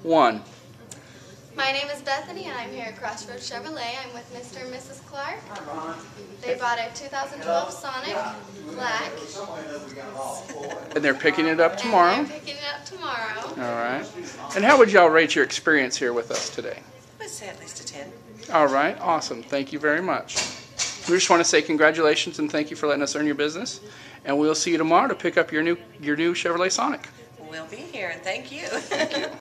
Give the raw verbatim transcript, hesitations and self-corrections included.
one. My name is Bethany and I'm here at Crossroads Chevrolet. I'm with Mister and Missus Clark. They bought a two thousand twelve Sonic Black. And they're picking it up tomorrow. And they're picking it up tomorrow. All right. And how would y'all rate your experience here with us today? I'd say at least a ten. All right. Awesome. Thank you very much. We just want to say congratulations and thank you for letting us earn your business. And we'll see you tomorrow to pick up your new your new Chevrolet Sonic. We'll be here, and thank you. Thank you.